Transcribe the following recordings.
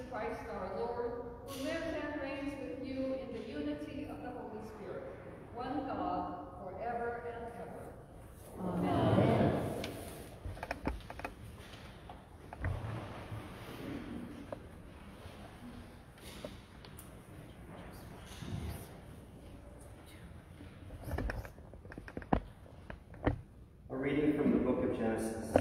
Christ our Lord, who lives and reigns with you in the unity of the Holy Spirit, one God, forever and ever. Amen. A reading from the book of Genesis.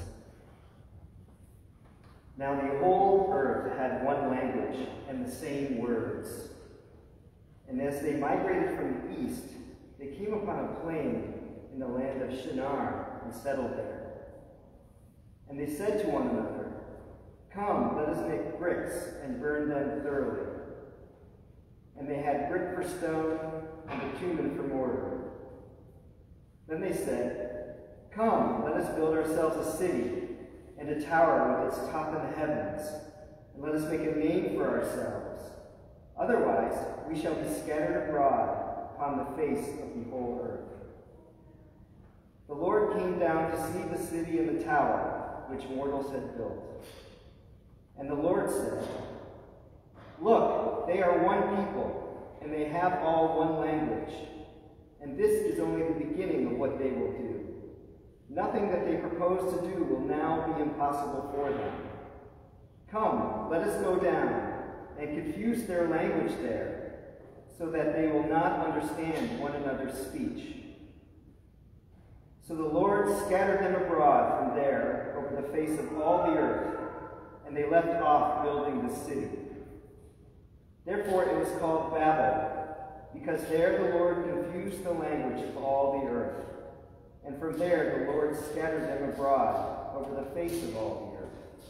Now the whole earth had one language and the same words. And as they migrated from the east, they came upon a plain in the land of Shinar and settled there. And they said to one another, "Come, let us make bricks and burn them thoroughly." And they had brick for stone and bitumen for mortar. Then they said, "Come, let us build ourselves a city and a tower with its top in the heavens, and let us make a name for ourselves. Otherwise, we shall be scattered abroad upon the face of the whole earth." The Lord came down to see the city and the tower which mortals had built. And the Lord said, "Look, they are one people, and they have all one language. And this is only the beginning of what they will do. Nothing that they propose to do will now be impossible for them. Come, let us go down and confuse their language there, so that they will not understand one another's speech." So the Lord scattered them abroad from there over the face of all the earth, and they left off building the city. Therefore it was called Babel, because there the Lord confused the language of all the earth. And from there the Lord scattered them abroad over the face of all the earth.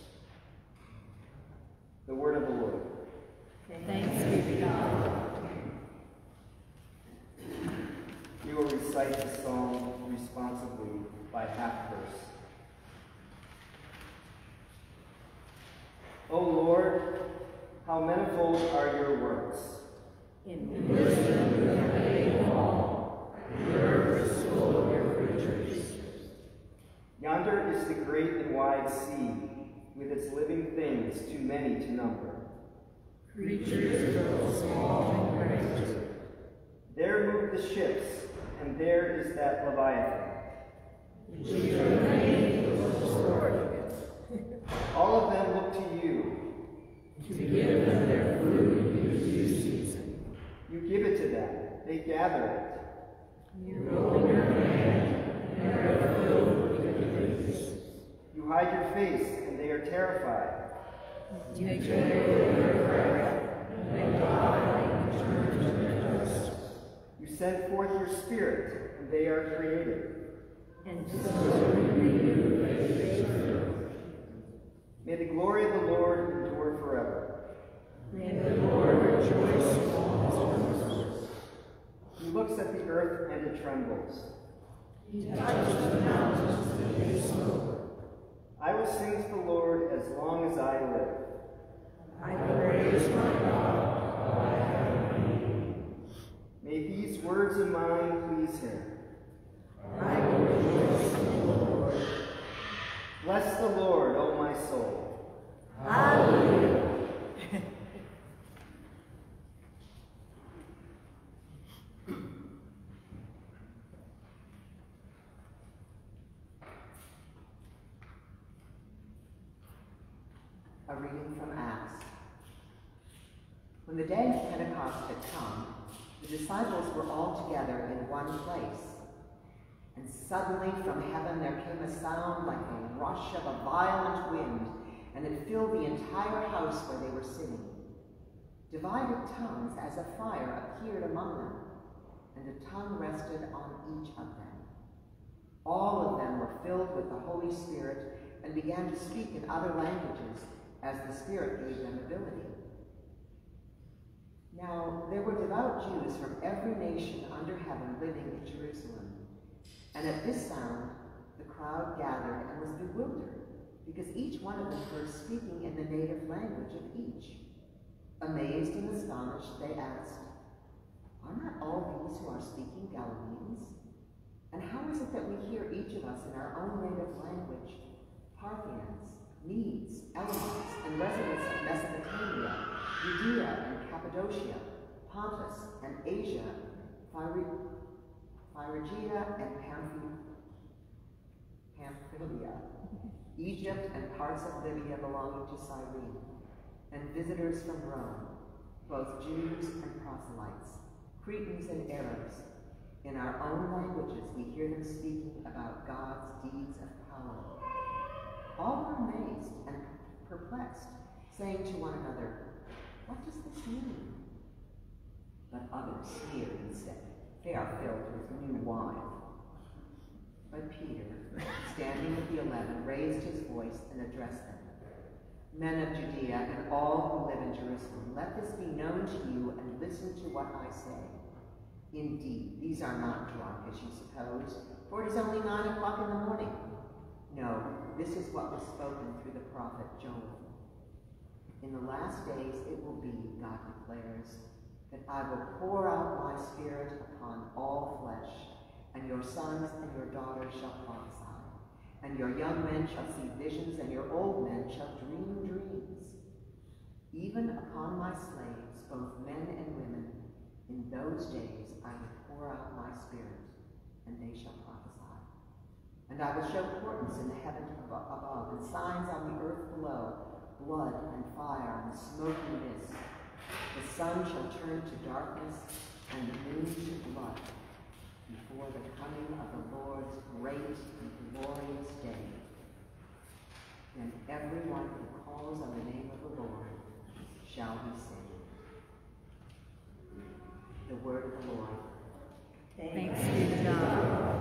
The word of the Lord. Thanks be to God. We will recite the psalm responsibly by half verse. O Lord, how manifold are your works. In wisdom you have made them all. The earth is full of your creatures. Yonder is the great and wide sea, with its living things too many to number. Creatures both small and great. There move the ships, and there is that Leviathan. Which you have made with the sword. All of them look to you. To give them their food in due season. You give it to them. They gather it. You open your hand, and they are filled with goodness. You hide your face, and they are terrified. You take away their breath, and they die and return to their dust. You send forth your spirit, and they are created. And so renew the face of the earth. May the glory of the Lord endure forever. May the Lord rejoice in all his works. He looks at the earth, and it trembles. He touches the mountains, and they smoke. I will sing to the Lord as long as I live. I praise my God while I have being. May these words of mine please him. I will rejoice in the Lord. Bless the Lord, O my soul. Hallelujah. A reading from Acts. When the day of Pentecost had come, the disciples were all together in one place. And suddenly from heaven there came a sound like the rush of a violent wind, and it filled the entire house where they were sitting. Divided tongues as of fire appeared among them, and a tongue rested on each of them. All of them were filled with the Holy Spirit and began to speak in other languages as the Spirit gave them ability. Now there were devout Jews from every nation under heaven living in Jerusalem. And at this sound, the crowd gathered and was bewildered, because each one of them heard speaking in the native language of each. Amazed and astonished, they asked, "Are not all these who are speaking Galileans? And how is it that we hear each of us in our own native language, Parthians, Medes, Elamites, and residents of Mesopotamia, Judea and Cappadocia, Pontus and Asia, Phrygia and Pamphylia, Egypt and parts of Libya belonging to Cyrene, and visitors from Rome, both Jews and proselytes, Cretans and Arabs. In our own languages we hear them speaking about God's deeds of power. All were amazed and perplexed, saying to one another, "What does this mean?" But others sneered and said, "They are filled with new wine." But Peter, standing with the 11, raised his voice and addressed them. "Men of Judea and all who live in Jerusalem, let this be known to you and listen to what I say. Indeed, these are not drunk, as you suppose, for it is only 9 o'clock in the morning. No, this is what was spoken through the prophet Joel. In the last days it will be, God declares, that I will pour out my spirit upon all flesh, and your sons and your daughters shall prophesy, and your young men shall see visions, and your old men shall dream dreams. Even upon my slaves, both men and women, in those days I will pour out my spirit, and they shall prophesy. And I will show portents in the heaven above, and signs on the earth below, blood and fire and smoky mist. The sun shall turn to darkness, and the moon to blood, before the coming of the Lord's great and glorious day. Then everyone who calls on the name of the Lord shall be saved." The word of the Lord. Thanks be to God.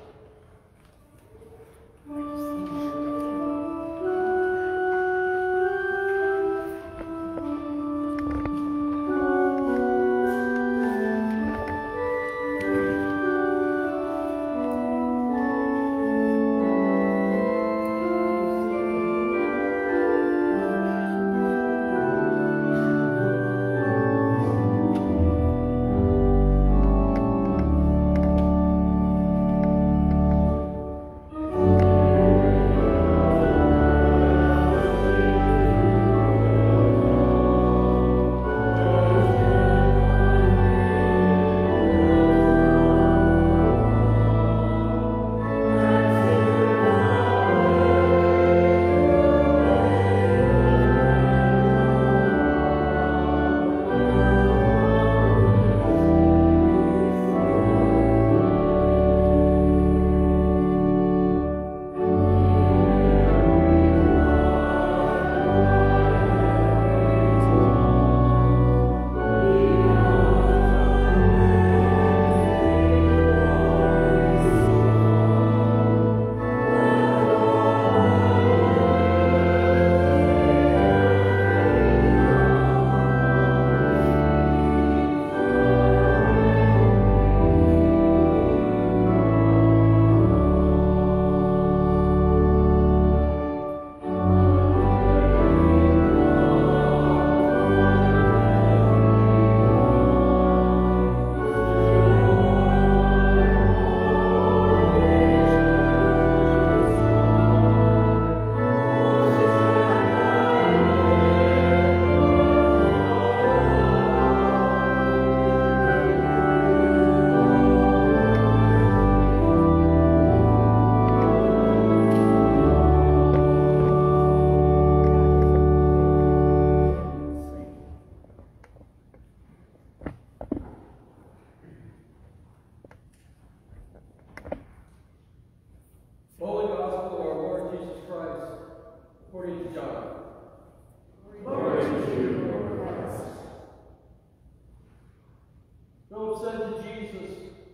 Philip said to Jesus,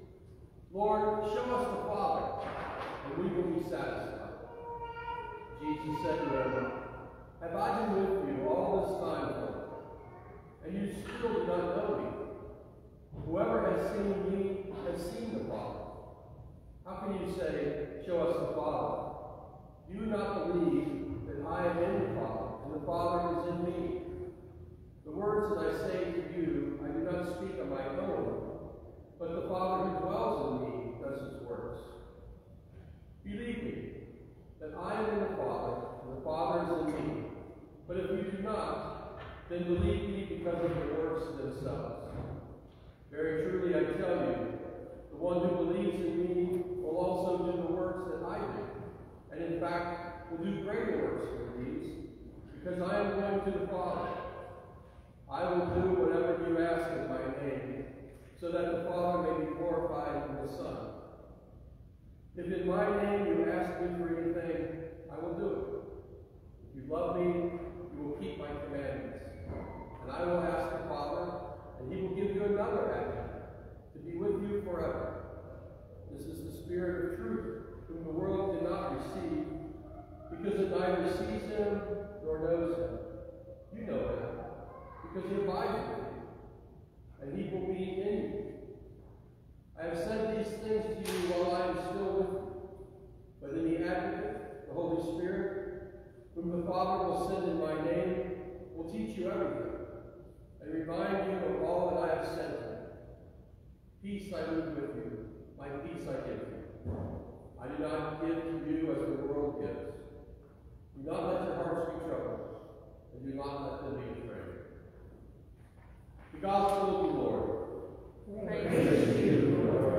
"Lord, show us the Father, and we will be satisfied." Jesus said to him, "Have I been with you all this time, Philip, and you still do not know me? Whoever has seen me has seen the Father. How can you say, 'Show us the Father'? Do you not believe that I am in the Father, and the Father is in me? The words that I say to you, I do not speak on my own, but the Father who dwells in me does his works. Believe me, that I am in the Father, and the Father is in me. But if you do not, then believe me because of the works themselves. Very truly I tell you, the one who believes in me will also do the works that I do, and in fact will do greater works than these, because I am going to the Father. I will do whatever you ask in my name, so that the Father may be glorified in the Son. If in my name you ask me for anything, I will do it. If you love me, you will keep my commandments. And I will ask the Father, and he will give you another advocate to be with you forever. This is the Spirit of truth, whom the world did not receive, because it neither sees him nor knows him. You know him, because he abides with you, and he will be in you. I have said these things to you while I am still with you. But in the Advocate, the Holy Spirit, whom the Father will send in my name, will teach you everything, and remind you of all that I have said to you. Peace I leave with you, my peace I give you. I do not give to you as the world gives. Do not let your hearts be troubled, and do not let them be afraid. The Gospel of the Lord. Praise to you, Lord.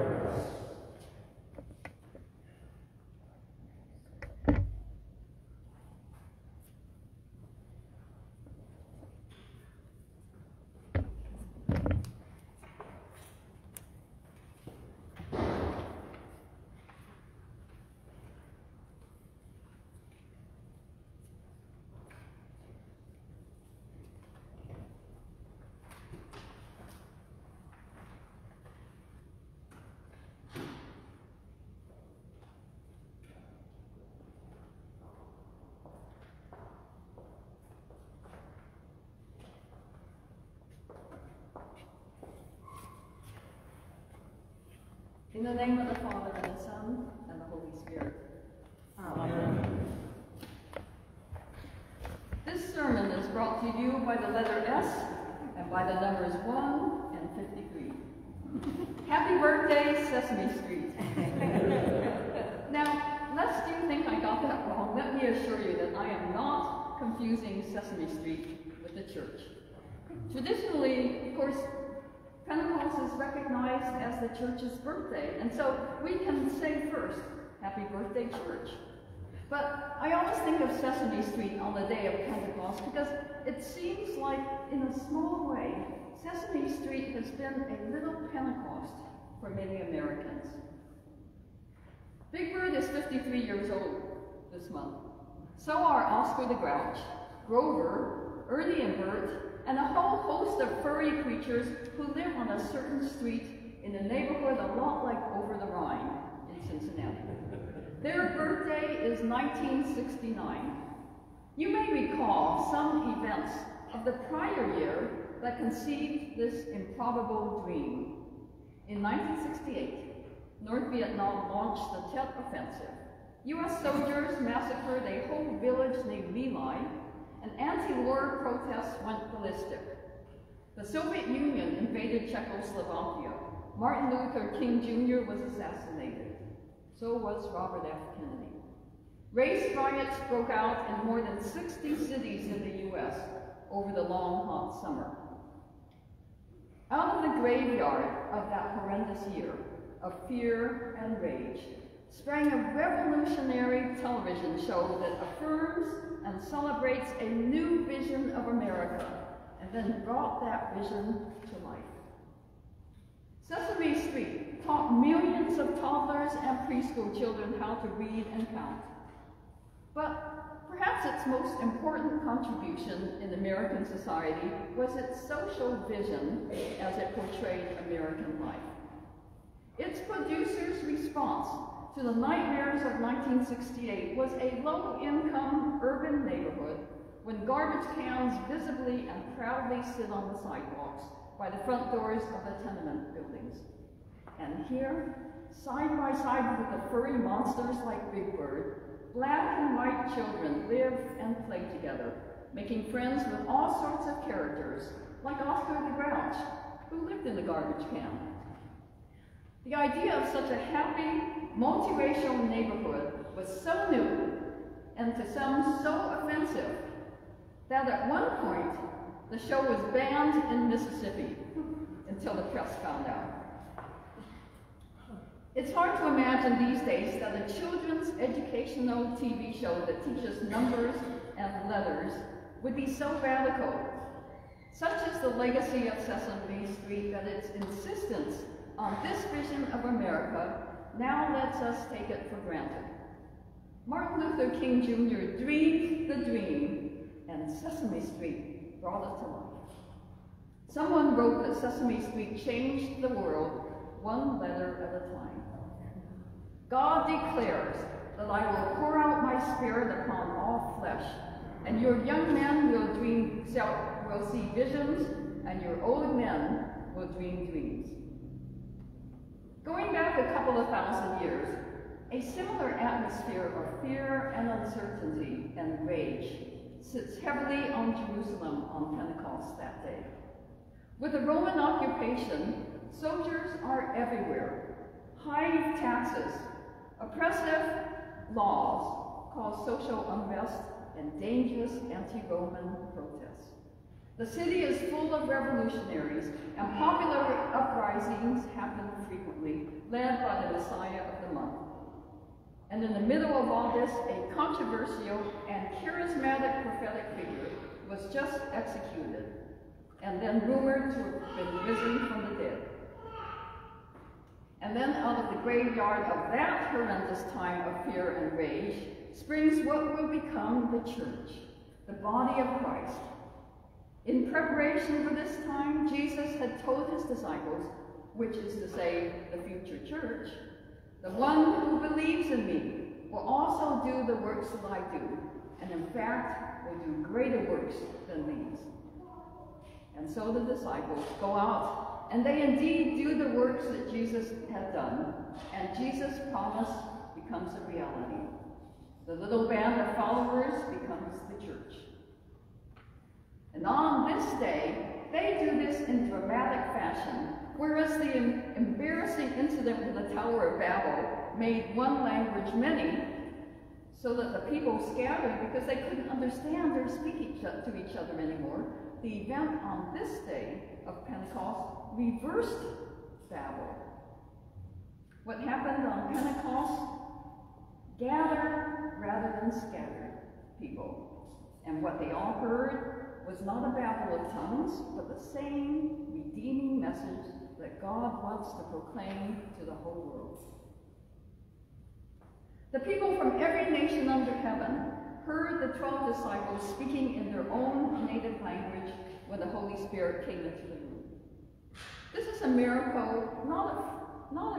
In the name of the Father, and the Son, and the Holy Spirit. Amen. This sermon is brought to you by the letter S and by the numbers 1 and 53. Happy birthday, Sesame Street. Now, lest you think I got that wrong, let me assure you that I am not confusing Sesame Street with the church. Traditionally, of course, Pentecost is recognized as the church's birthday, and so we can say first, happy birthday, church. But I always think of Sesame Street on the day of Pentecost because it seems like, in a small way, Sesame Street has been a little Pentecost for many Americans. Big Bird is 53 years old this month. So are Oscar the Grouch, Grover, Ernie and Bert, and a whole host of furry creatures who live on a certain street in a neighborhood a lot like Over the Rhine in Cincinnati. Their birthday is 1969. You may recall some events of the prior year that conceived this improbable dream. In 1968, North Vietnam launched the Tet Offensive. U.S. soldiers massacred a whole village named My Lai, and anti-war protests went ballistic. The Soviet Union invaded Czechoslovakia. Martin Luther King Jr. was assassinated. So was Robert F. Kennedy. Race riots broke out in more than 60 cities in the U.S. over the long, hot summer. Out of the graveyard of that horrendous year of fear and rage sprang a revolutionary television show that affirms and celebrates a new vision of America, and then brought that vision to life. Sesame Street taught millions of toddlers and preschool children how to read and count. But perhaps its most important contribution in American society was its social vision as it portrayed American life. Its producers' response to the nightmares of 1968 was a low-income urban neighborhood when garbage cans visibly and proudly sit on the sidewalks by the front doors of the tenement buildings. And here, side by side with the furry monsters like Big Bird, black and white children live and play together, making friends with all sorts of characters, like Oscar the Grouch, who lived in the garbage can. The idea of such a happy, multiracial neighborhood was so new, and to some so offensive, that at one point, The show was banned in Mississippi until the press found out. It's hard to imagine these days that a children's educational TV show that teaches numbers and letters would be so radical. Such is the legacy of Sesame Street that its insistence on this vision of America now lets us take it for granted. Martin Luther King Jr. dreamed the dream, and Sesame Street brought it to life. Someone wrote that Sesame Street changed the world one letter at a time. God declares that I will pour out my spirit upon all flesh, and your young men will see visions, and your old men will dream dreams. Going back a couple of thousand years, a similar atmosphere of fear and uncertainty and rage sits heavily on Jerusalem on Pentecost that day. With the Roman occupation, soldiers are everywhere. High taxes, oppressive laws cause social unrest and dangerous anti-Roman protests. The city is full of revolutionaries, and popular uprisings happen frequently, led by the Messiah of the month. And in the middle of all this, a controversial and charismatic prophetic figure was just executed, and then rumored to have been risen from the dead. And then out of the graveyard of that horrendous time of fear and rage springs what will become the church, the body of Christ. In preparation for this time, Jesus had told his disciples, which is to say, the future church, the one who believes in me will also do the works that I do, and in fact will do greater works than these. And so the disciples go out, and they indeed do the works that Jesus had done, and Jesus' promise becomes a reality. The little band of followers becomes the church. And on this day, they do this in dramatic fashion, whereas the embarrassing incident with the Tower of Babel made one language many, so that the people scattered because they couldn't understand or speak to each other anymore. The event on this day of Pentecost reversed Babel. What happened on Pentecost? Gathered rather than scattered people. And what they all heard was not a babel of tongues, but the same redeeming message that God wants to proclaim to the whole world. The people from every nation under heaven heard the 12 disciples speaking in their own native language when the Holy Spirit came into the room. This is a miracle, not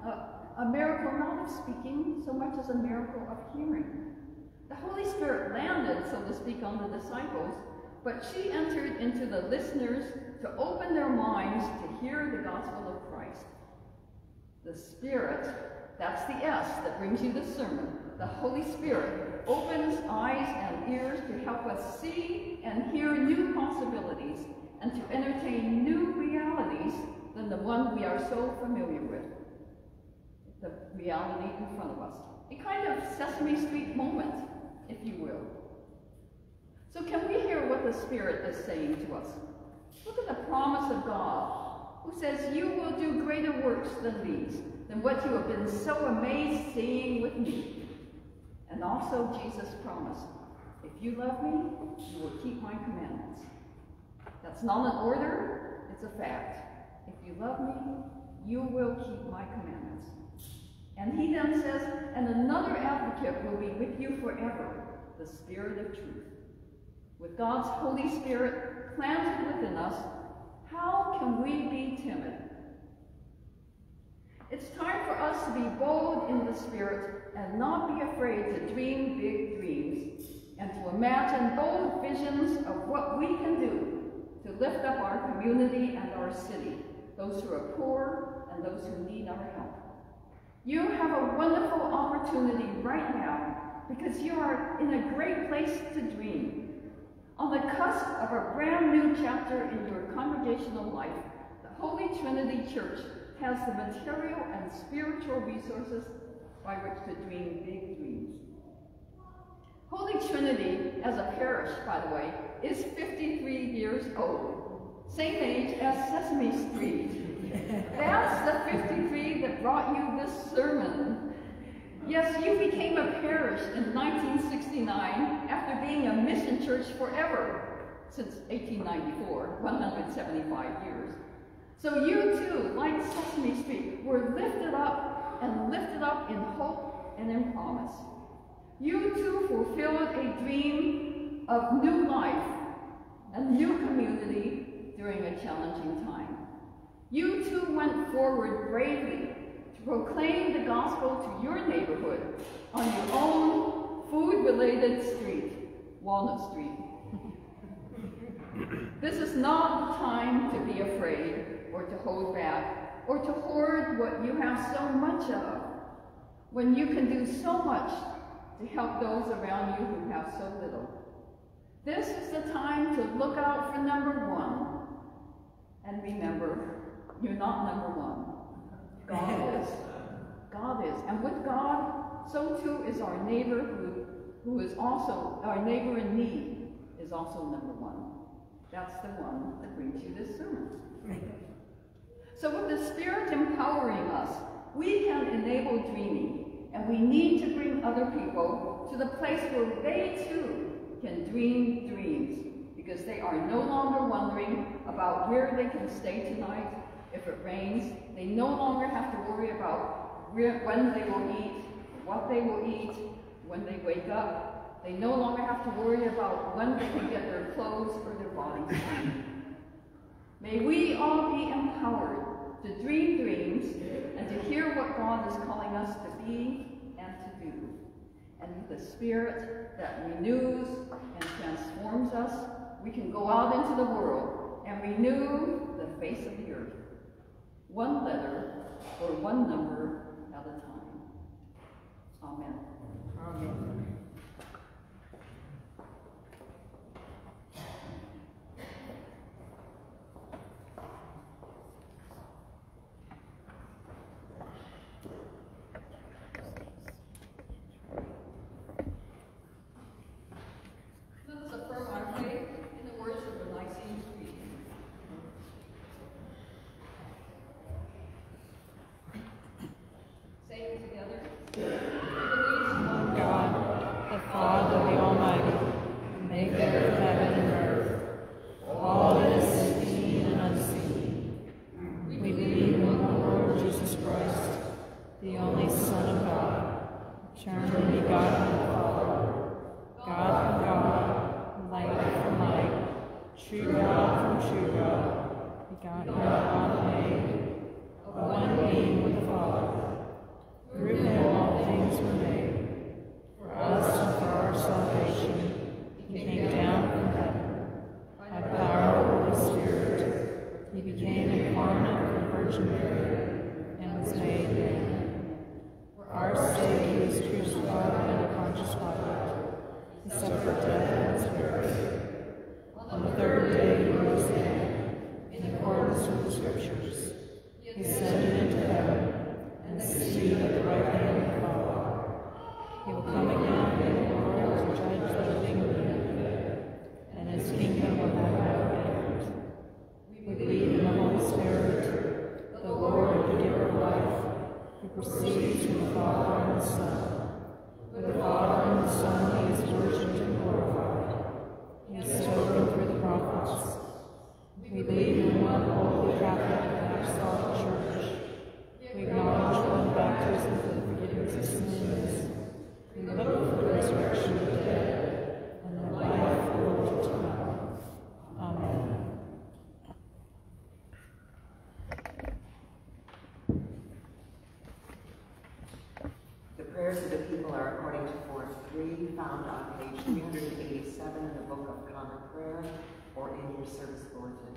of speaking so much as a miracle of hearing. The Holy Spirit landed, so to speak, on the disciples, but she entered into the listeners to open their minds to hear the gospel of Christ. The Spirit, that's the S that brings you the sermon. The Holy Spirit opens eyes and ears to help us see and hear new possibilities and to entertain new realities than the one we are so familiar with, the reality in front of us. A kind of Sesame Street moment, if you will. So can we hear what the Spirit is saying to us? Look at the promise of God, who says, you will do greater works than these, than what you have been so amazed seeing with me. And also Jesus promised, if you love me, you will keep my commandments. That's not an order, it's a fact. If you love me, you will keep my commandments. And he then says, and another advocate will be with you forever, the Spirit of truth. With God's Holy Spirit planted within us, how can we be timid? It's time for us to be bold in the Spirit and not be afraid to dream big dreams and to imagine bold visions of what we can do to lift up our community and our city, those who are poor and those who need our help. You have a wonderful opportunity right now because you are in a great place to dream. On the cusp of a brand new chapter in your congregational life, the Holy Trinity Church has the material and spiritual resources by which to dream big dreams. Holy Trinity, as a parish, by the way, is 53 years old, same age as Sesame Street. That's the 53 that brought you this sermon. Yes, you became a parish in 1969 after being a mission church forever, since 1894, 175 years. So you too, like Sesame Street, were lifted up and lifted up in hope and in promise. You too fulfilled a dream of new life and new community during a challenging time. You too went forward bravely to proclaim the gospel to your neighborhood on your own food-related street, Walnut Street. This is not the time to be afraid or to hold back or to hoard what you have so much of, when you can do so much to help those around you who have so little. This is the time to look out for number one. And remember, you're not number one. God is. God is. And with God, so too is our neighbor who is also, our neighbor in need is also number one. That's the one that brings you this sermon. So with the Spirit empowering us, we can enable dreaming, and we need to bring other people to the place where they too can dream dreams, because they are no longer wondering about where they can stay tonight if it rains. They no longer have to worry about when they will eat, what they will eat, when they wake up. They no longer have to worry about when they can get their clothes or their bodies clean. May we all be empowered to dream dreams and to hear what God is calling us to be and to do. And with the Spirit that renews and transforms us, we can go out into the world and renew the face of the earth, one letter or one number at a time. Amen. Amen. Found on page 387 in the Book of Common Prayer or in your service bulletin.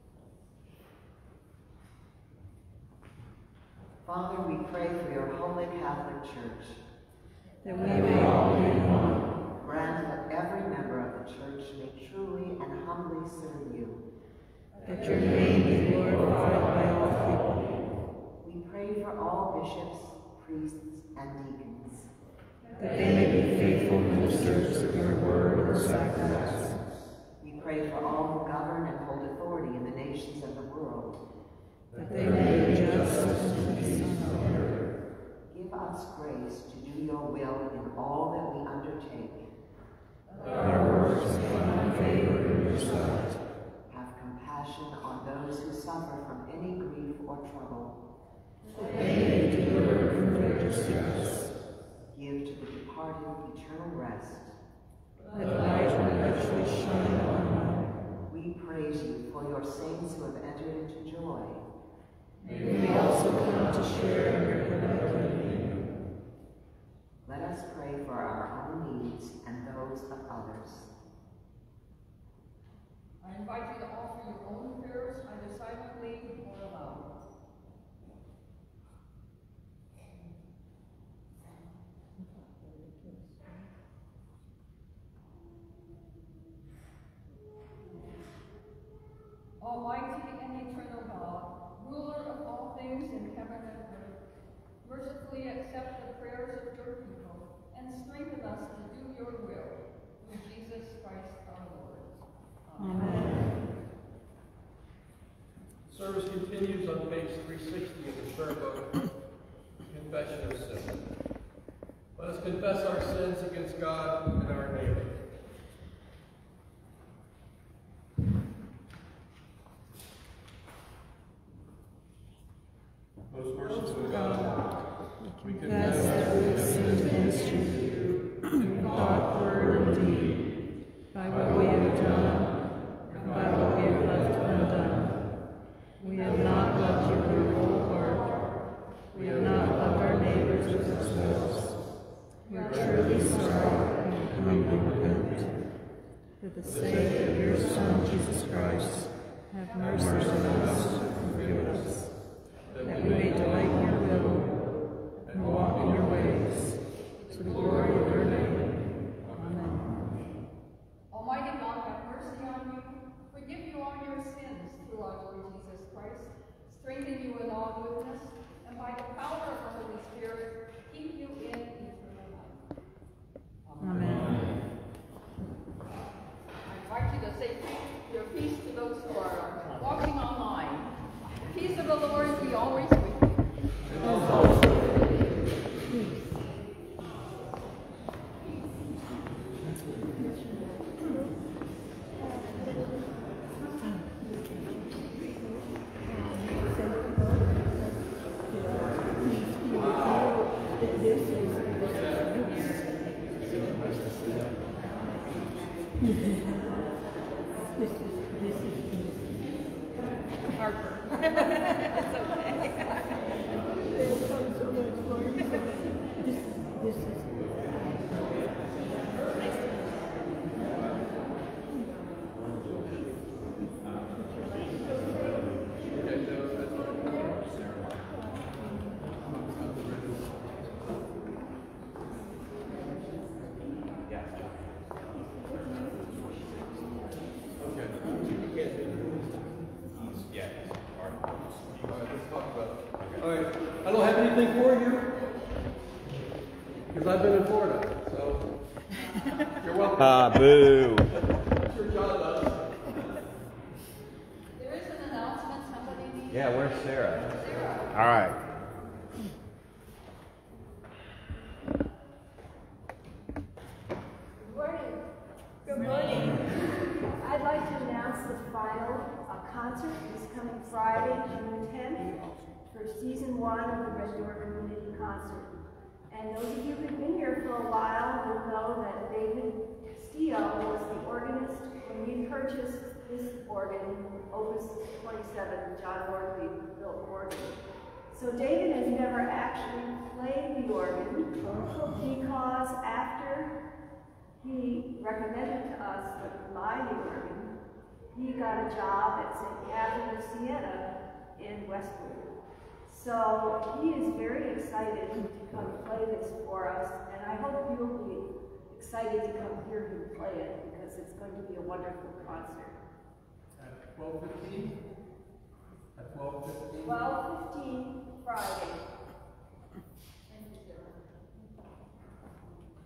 Father, we pray for your Holy Catholic Church, that we may all be one. Grant that every member of the Church may truly and humbly serve you, that your name be glorified by all people. We pray for all bishops, priests, and deacons, that they may be faithful ministers of your word and sacraments. We pray for all who govern and hold authority in the nations of the world, that they may do justice and peace on earth. Give us grace to do your will in all that we undertake. That our works may find favor in your sight. Have compassion on those who suffer from any grief or trouble. That they may be delivered from their distress. Give to the departed eternal rest. That light perpetually shine on high. We praise you for your saints who have entered into joy. May we also come to share in your heavenly kingdom. Let us pray for our own needs and those of others. I invite you to offer your own prayers either silently or aloud. Almighty and eternal God, ruler of all things in heaven and earth, mercifully accept the prayers of your people and strengthen us to do your will through Jesus Christ our Lord. Amen. Service continues on page 360 of the prayer book, Confession of Sin. Let us confess our sins against God and our neighbor. Most merciful God, we confess that we have sinned against you in thought, word, and deed, By what we have done, and by what we have left undone. We have not loved you with our whole heart. We have not loved our neighbors as ourselves. We are truly sorry and humbly repent. For the sake of your Son, Jesus Christ, have mercy on us and forgive us, that we may delight in your will and walk in your ways, to the glory of your name. Amen. Almighty God, have mercy on you, forgive you all your sins through our Lord Jesus Christ, strengthen you in all goodness, and by the power of the Holy Spirit, keep you in eternal life. Amen. I invite you to say your peace to those who are watching online. The peace of the Lord be always with you. I don't have anything for you because I've been in Florida, so you're welcome. Boo. I'm sure John does. There is an announcement somebody needs. Yeah, where's Sarah? Sarah. All right. Good morning. Good morning. I'd like to announce the final concert is coming Friday, June 10th, for season 1 of the Red Door Community Concert. And those of you who've been here for a while will know that David Steele was the organist when we purchased this organ, Opus 27, John Ortby built organ. So David has never actually played the organ because after he recommended to us that we buy the organ, he got a job at St. Catherine of Siena in Westwood. So he is very excited to come play this for us, and I hope you'll be excited to come hear him play it because it's going to be a wonderful concert. At 12:15? At 12:15? 12:15 Friday.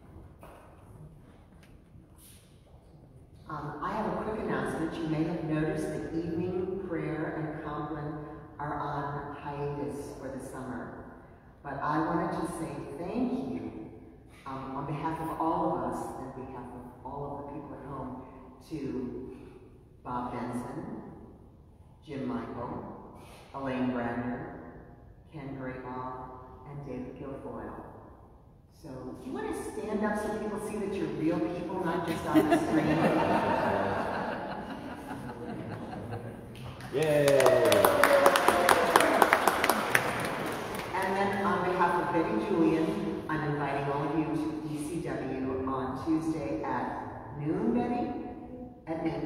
I have a quick announcement. You may have noticed that evening prayer and Compline are on hiatus for the summer. But I wanted to say thank you on behalf of all of us and on behalf of all of the people at home to Bob Benson, Jim Michael, Elaine Bradner, Ken Graybaugh, and David Guilfoyle. So, do you want to stand up so people see that you're real people, not just on the screen? Yay! And then on behalf of Betty Julian, I'm inviting all of you to DCW on Tuesday at noon, Betty? At noon.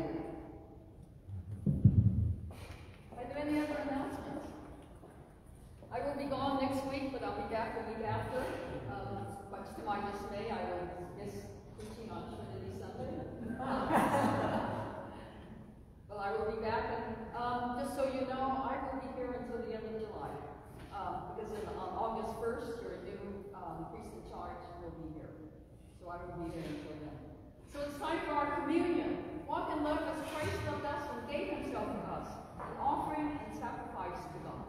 Are there any other announcements? I will be gone next week, but I'll be back the week after. Much to my dismay, I will miss preaching on Trinity Sunday. But I will be back, and just so you know, I will be here until the end of July. Because on August 1st, your new priest in charge will be here. So I will be here until then. So it's time for our communion. Walk in love as Christ loved us and gave himself for us, an offering and sacrifice to God.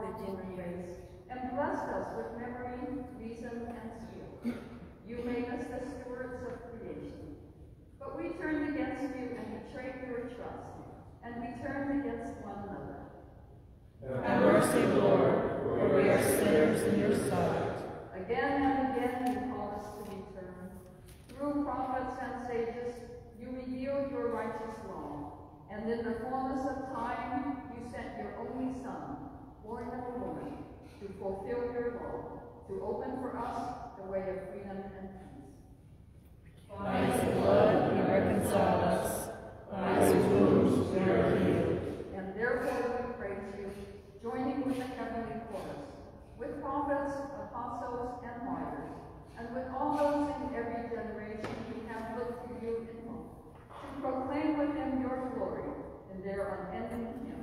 knowledge and grace, and blessed us with memory, reason, and skill. You made us the stewards of creation. But we turned against you and betrayed your trust, and we turned against one another. Have mercy, Lord, for we are sinners in your sight. Again and again you call us to return. Through prophets and sages, you revealed your righteous law, and in the fullness of time you sent your only Son, born of a woman, to fulfill your law, to open for us the way of freedom and peace. By his blood he reconciled us, by his wounds we are healed. And therefore we praise you, joining with the heavenly chorus, with prophets, apostles, and martyrs, and with all those in every generation who have looked to you in hope, to proclaim with them your glory in their unending hymn.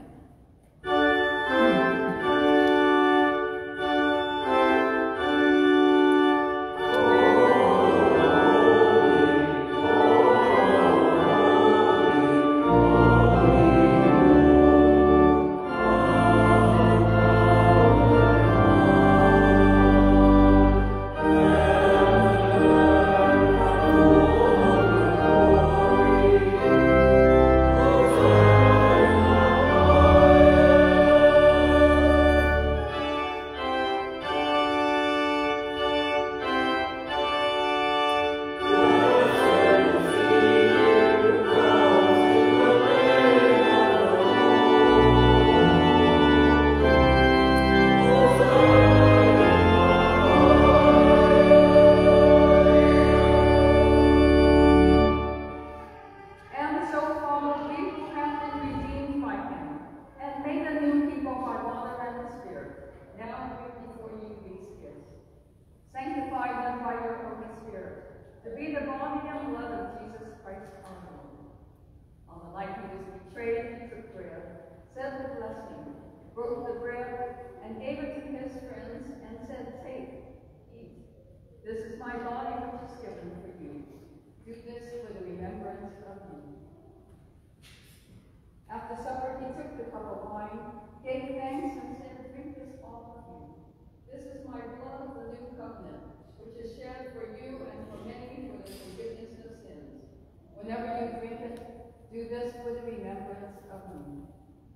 After supper, he took the cup of wine, gave thanks, and said, "Drink this, all of you. This is my blood of the new covenant, which is shed for you and for many for the forgiveness of sins. Whenever you drink it, do this for the remembrance of me."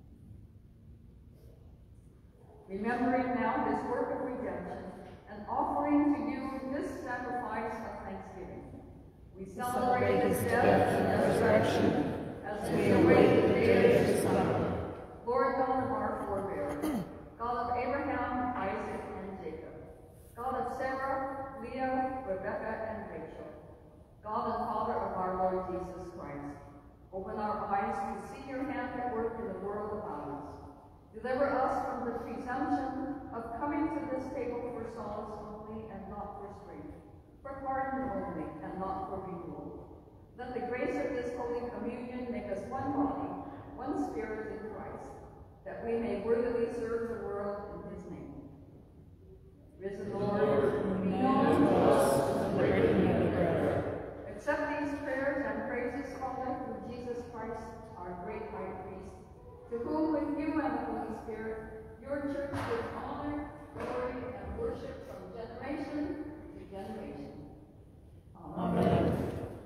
Remembering now his work of redemption, and offering to you this sacrifice of thanksgiving, we celebrate his death and resurrection as we await the day of his coming. Lord God of our forebears, God of Abraham, Isaac, and Jacob, God of Sarah, Leah, Rebekah, and Rachel, God and Father of our Lord Jesus Christ, open our eyes to see your hand at work in the world about us. Deliver us from the presumption of coming to this table for solace only and not for strength, for pardon only and not for renewal. Let the grace of this Holy Communion make us one body, one spirit in Christ, that we may worthily serve the world in his name. Risen Lord, be known to us the breaking of the bread. Accept these prayers and praises, Father, through Jesus Christ, our great high priest, to whom with you and the Holy Spirit, your church gives honor, glory, and worship from generation to generation. Amen. Amen.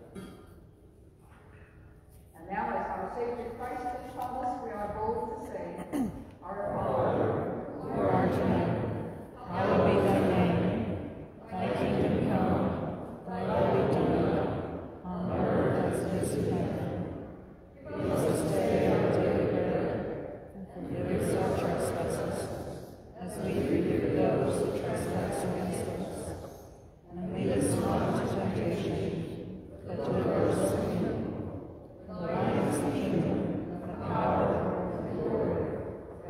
And now, as our Savior Christ has taught us, we are bold to say, Our Father, who art in heaven, hallowed be thy name. Thy kingdom come, thy will be done, on earth as it is in heaven. Give us this day our daily bread, and forgive us our trespasses, as we forgive those who trespass against us. And lead us not into temptation, but deliver us from evil. For thine is the kingdom, the power, and the glory,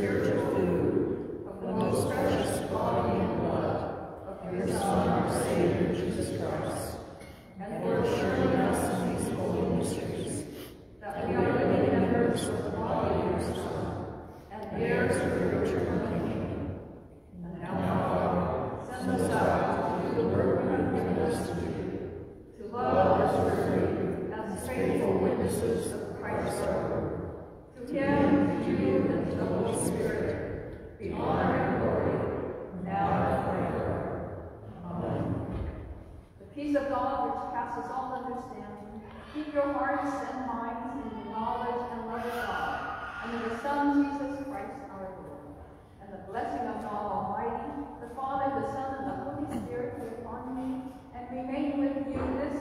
spiritual food of the most precious body and blood of your Son, our Savior, Jesus Christ, and for assuring us in these holy mysteries that we are living members of the body of your Son, and heirs of your eternal kingdom. And now, Father, send us out to do the work you have given us to do, to love as free as faithful witnesses of Christ our Lord. To him, to you, and to the Holy Spirit, be honor and glory, now and forever. Amen. The peace of God, which passes all understanding, keep your hearts and minds in the knowledge and love of God, and of His Son, Jesus Christ our Lord. And the blessing of God Almighty, the Father, the Son, and the Holy Spirit be upon you, and remain with you this